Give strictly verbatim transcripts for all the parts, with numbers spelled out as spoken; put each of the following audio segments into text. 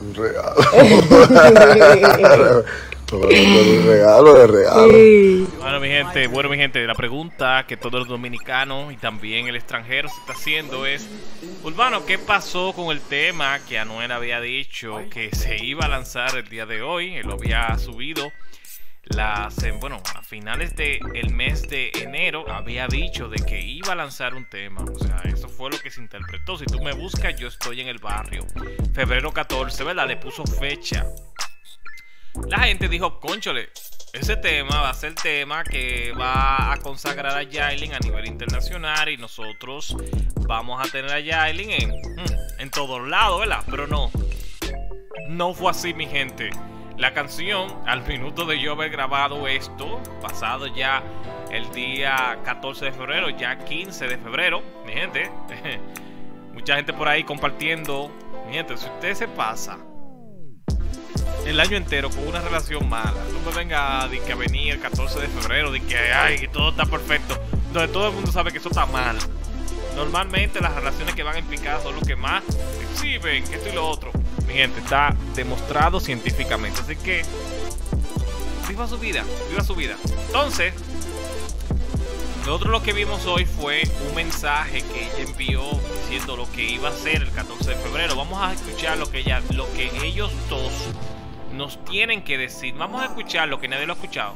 Un regalo. Un regalo de regalo. Sí. Bueno, mi gente, bueno, mi gente, la pregunta que todo el dominicano y también el extranjero se está haciendo es: Urbano, ¿qué pasó con el tema que Anuel había dicho que se iba a lanzar el día de hoy? Él lo había subido las, bueno, a finales del mes de enero había dicho de que iba a lanzar un tema. O sea, eso fue lo que se interpretó. Si tú me buscas, yo estoy en el barrio. febrero catorce, ¿verdad? Le puso fecha. La gente dijo, cónchole, ese tema va a ser el tema que va a consagrar a Yailin a nivel internacional y nosotros vamos a tener a Yailin en, en todos lados, ¿verdad? Pero no, no fue así, mi gente. La canción, al minuto de yo haber grabado esto, pasado ya el día catorce de febrero, ya quince de febrero, mi gente, mucha gente por ahí compartiendo. Mi gente, si usted se pasa el año entero con una relación mala, no me venga de que venir el catorce de febrero, de que ay, que todo está perfecto, donde todo el mundo sabe que eso está mal. Normalmente las relaciones que van en picada son los que más exhiben esto y lo otro. Mi gente, está demostrado científicamente. Así que viva su vida, viva su vida. Entonces, nosotros lo que vimos hoy fue un mensaje que ella envió diciendo lo que iba a ser el catorce de febrero. Vamos a escuchar lo que ella, lo que ellos dos nos tienen que decir. Vamos a escuchar lo que nadie lo ha escuchado.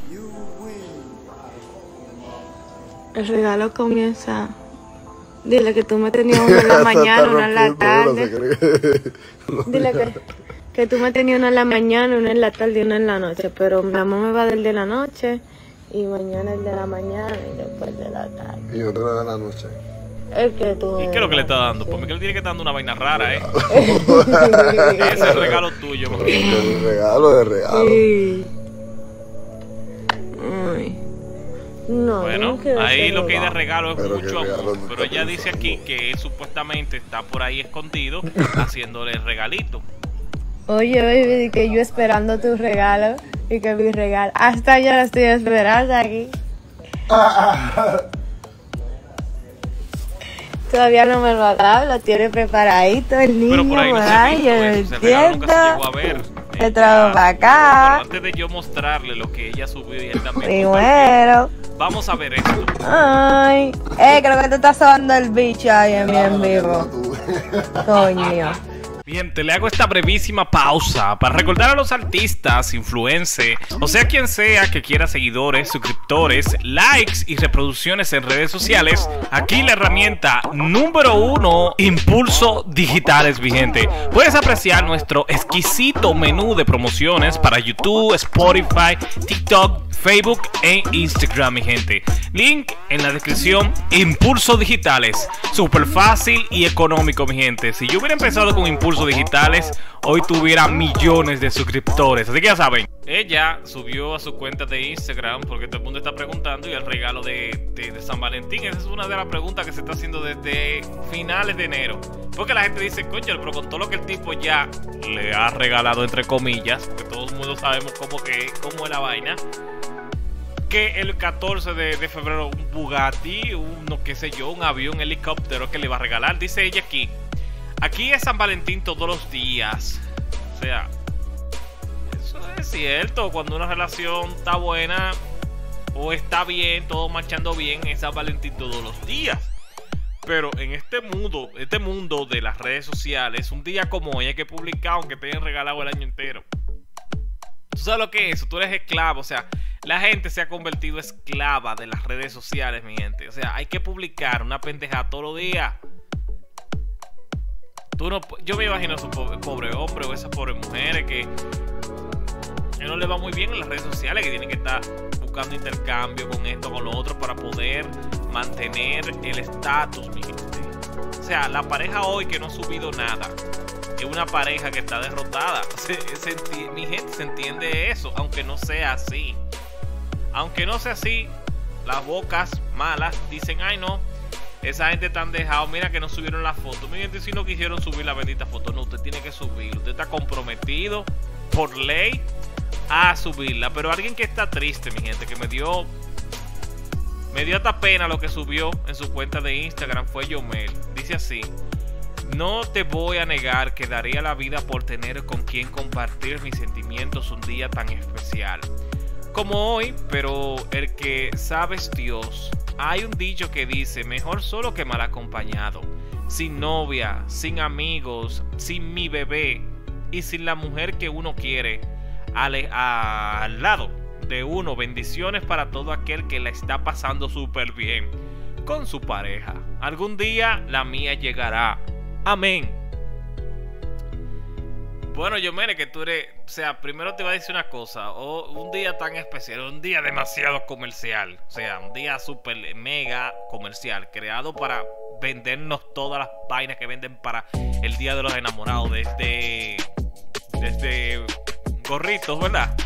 El regalo comienza. Dile que tú me tenías uno en la mañana, uno en la tarde. Dile que, que tú me tenías uno en la mañana, uno en la tarde y uno en la noche. Pero mi amor me va a dar el de la noche y mañana el de la mañana y después de la tarde. Y otro de la noche. El que tú. ¿Y qué es lo que le está dando? Pues Miguel tiene que estar dando una vaina rara, ¿eh? Ese es el regalo tuyo, un regalo de regalo. Sí. Ay. No, bueno, no ahí lo que hay de regalo es pero mucho regalo amor. no Pero ella dice aquí que él supuestamente está por ahí escondido haciéndole el regalito. Oye, baby, que yo esperando tu regalo y que mi regalo. Hasta yo lo estoy esperando aquí. Todavía no me lo ha dado, lo tiene preparadito el niño. Pero por ahí no se ha visto, yo lo eso, el regalo nunca se entiendo. llegó a ver. Te traigo para acá. Pero antes de yo mostrarle lo que ella subió y él también Primero. compartió, vamos a ver esto. Ay, eh, creo que te está sobando el bicho ahí en mi en vivo. Coño. Bien, te le hago esta brevísima pausa para recordar a los artistas, influencers, o sea quien sea que quiera seguidores, suscriptores, likes y reproducciones en redes sociales. Aquí la herramienta número uno, Impulso Digitales, mi gente. Puedes apreciar nuestro exquisito menú de promociones para YouTube, Spotify, TikTok, Facebook e Instagram, mi gente. Link en la descripción. Impulso Digitales, súper fácil y económico, mi gente. Si yo hubiera empezado con Impulso Digitales, hoy tuviera millones de suscriptores. Así que ya saben, ella subió a su cuenta de Instagram porque todo el mundo está preguntando y el regalo de, de, de San Valentín. Esa es una de las preguntas que se está haciendo desde finales de enero, porque la gente dice, coño, pero con todo lo que el tipo ya le ha regalado, entre comillas, porque todo el mundo sabemos cómo, que, cómo es la vaina, que el catorce de, de febrero un Bugatti, un no qué sé yo, un avión, un helicóptero que le va a regalar. Dice ella aquí, aquí es San Valentín todos los días. O sea, eso es cierto. Cuando una relación está buena o está bien, todo marchando bien, es San Valentín todos los días. Pero en este mundo, este mundo de las redes sociales, un día como hoy hay que publicar aunque te hayan regalado el año entero. ¿Tú sabes lo que es eso? Tú eres esclavo. O sea, la gente se ha convertido esclava de las redes sociales, mi gente. O sea, hay que publicar una pendejada todos los días. Tú no, yo me imagino a esos pobre, pobre hombre o esas pobres mujeres que, que no le va muy bien en las redes sociales, que tienen que estar buscando intercambio con esto, con lo otro, para poder mantener el estatus, mi gente. O sea, la pareja hoy que no ha subido nada es una pareja que está derrotada. Se, se, mi gente, se entiende eso, aunque no sea así. Aunque no sea así, las bocas malas dicen, ay no, esa gente tan dejado, mira que no subieron la foto. Mi gente, si no quisieron subir la bendita foto, no, usted tiene que subir. Usted está comprometido por ley a subirla. Pero alguien que está triste, mi gente, que me dio Me dio hasta pena lo que subió en su cuenta de Instagram, fue Yomel. Dice así: No te voy a negar que daría la vida por tener con quien compartir mis sentimientos un día tan especial como hoy, pero el que sabes Dios. Hay un dicho que dice, mejor solo que mal acompañado, sin novia, sin amigos, sin mi bebé y sin la mujer que uno quiere al, a, al lado de uno. Bendiciones para todo aquel que la está pasando súper bien con su pareja. Algún día la mía llegará. Amén. Bueno, Yomere, que tú eres, o sea, primero te voy a decir una cosa, o un día tan especial, un día demasiado comercial, o sea, un día súper mega comercial, creado para vendernos todas las vainas que venden para el Día de los Enamorados, desde, desde gorritos, ¿verdad?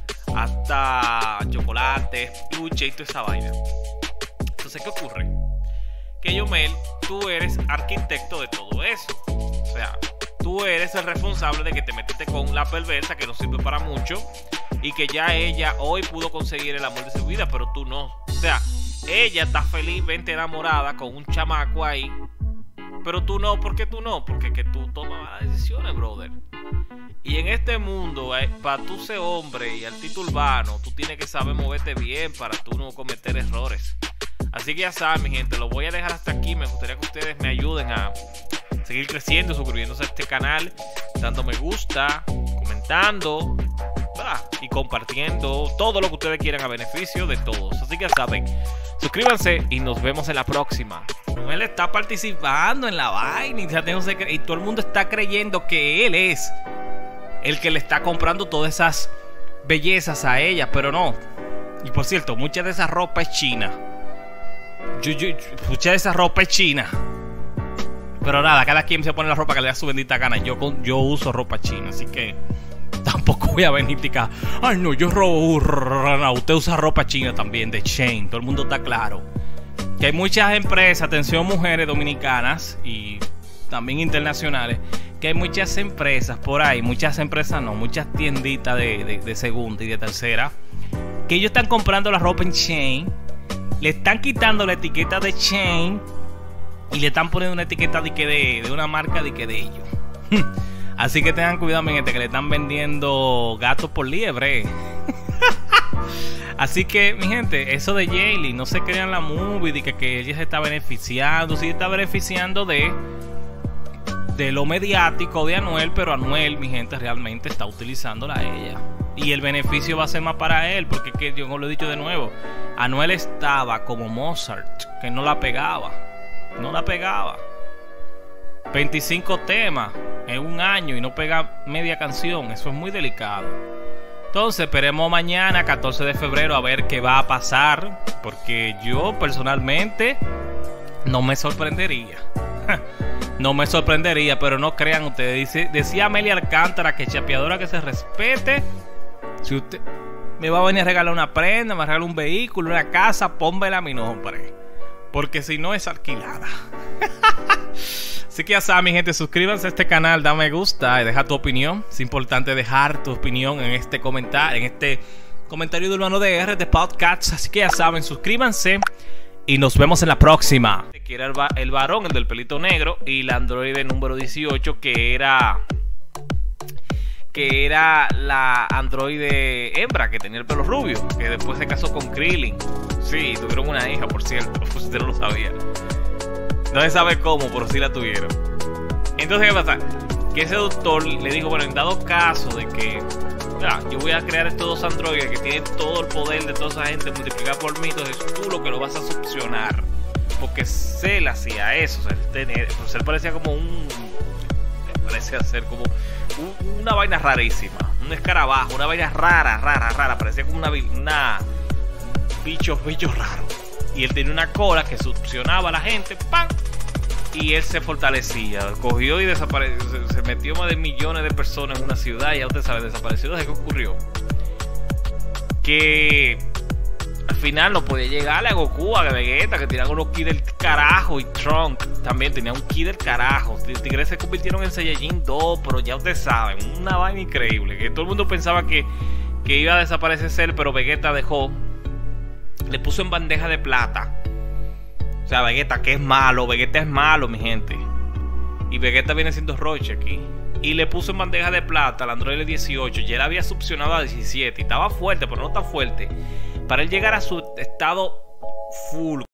Hasta chocolates, peluche y toda esa vaina. Entonces, ¿qué ocurre? Que Yomel, tú eres arquitecto de todo eso, o sea, tú eres el responsable de que te metiste con la perversa que no sirve para mucho y que ya ella hoy pudo conseguir el amor de su vida, pero tú no. O sea, ella está felizmente enamorada con un chamaco ahí, pero tú no. ¿Por qué tú no? Porque que tú tomas las decisiones, brother. Y en este mundo, eh, para tú ser hombre y artista urbano, tú tienes que saber moverte bien para tú no cometer errores. Así que ya saben, mi gente, lo voy a dejar hasta aquí. Me gustaría que ustedes me ayuden a seguir creciendo, suscribiéndose a este canal, dando me gusta, comentando, ¿verdad? Y compartiendo todo lo que ustedes quieran a beneficio de todos. Así que ya saben, suscríbanse y nos vemos en la próxima. Él está participando en la vaina y, y todo el mundo está creyendo que él es el que le está comprando todas esas bellezas a ella, pero no. Y por cierto, mucha de esa ropa es china. Yo, yo, mucha de esa ropa es china. Pero nada, cada quien se pone la ropa que le da su bendita gana. Yo, yo uso ropa china, así que tampoco voy a venir y ay no, yo robo. No, usted usa ropa china también, de Shein. Todo el mundo está claro que hay muchas empresas, atención mujeres dominicanas y también internacionales, que hay muchas empresas por ahí, muchas empresas no, muchas tienditas de, de, de segunda y de tercera, que ellos están comprando la ropa en Shein, le están quitando la etiqueta de Shein y le están poniendo una etiqueta de, que de, de una marca de que de ellos. Así que tengan cuidado, mi gente, que le están vendiendo gatos por liebre. Así que, mi gente, eso de Yailin, no se crean la movie de que, que ella se está beneficiando. Sí, está beneficiando de de lo mediático de Anuel, pero Anuel, mi gente, realmente está utilizándola a ella. Y el beneficio va a ser más para él, porque que yo lo he dicho de nuevo, Anuel estaba como Mozart, que no la pegaba. No la pegaba. veinticinco temas en un año y no pega media canción. Eso es muy delicado. Entonces esperemos mañana, catorce de febrero, a ver qué va a pasar, porque yo personalmente no me sorprendería. No me sorprendería, pero no crean ustedes. Dice, decía Amelia Alcántara que chapeadora que se respete. Si usted me va a venir a regalar una prenda, me va a regalar un vehículo, una casa, pónmela a mi nombre, porque si no es alquilada. Así que ya saben, mi gente, suscríbanse a este canal, da me gusta y deja tu opinión. Es importante dejar tu opinión en este comentario, en este comentario de Urbano D R de podcast. Así que ya saben, suscríbanse y nos vemos en la próxima. Que era el, va el varón, el del pelito negro, y la androide número dieciocho, que era que era la androide hembra, que tenía el pelo rubio, que después se casó con Krillin. Sí, tuvieron una hija, por cierto, pues usted no lo sabía. No se sabe cómo, pero sí la tuvieron. Entonces, ¿qué pasa? Que ese doctor le dijo, bueno, en dado caso de que ya, yo voy a crear estos dos androides que tienen todo el poder de toda esa gente multiplicado por mí, entonces tú lo que lo vas a succionar. Porque Cell hacía eso, o sea, él, tenía, pues él parecía como un... parecía ser como un, una vaina rarísima, un escarabajo, una vaina rara, rara, rara, parecía como una... una bicho, bicho raro. Y él tenía una cola que succionaba a la gente, ¡pam! Y él se fortalecía, cogió y desapareció, se, se metió más de millones de personas en una ciudad y ya usted sabe, desapareció. ¿Qué ocurrió? Que al final no podía llegarle a Goku, a Vegeta, que tenían unos ki del carajo, y Trunks también tenía un ki del carajo. Los tigres se convirtieron en Saiyajin dos, pero ya ustedes saben, una vaina increíble, que todo el mundo pensaba que, que iba a desaparecer Cell, pero Vegeta dejó, le puso en bandeja de plata. O sea, Vegeta, que es malo, Vegeta es malo, mi gente. Y Vegeta viene siendo Roche aquí. Y le puso en bandeja de plata al Android dieciocho. Y él había succionado a diecisiete. Y estaba fuerte, pero no tan fuerte. Para él llegar a su estado full,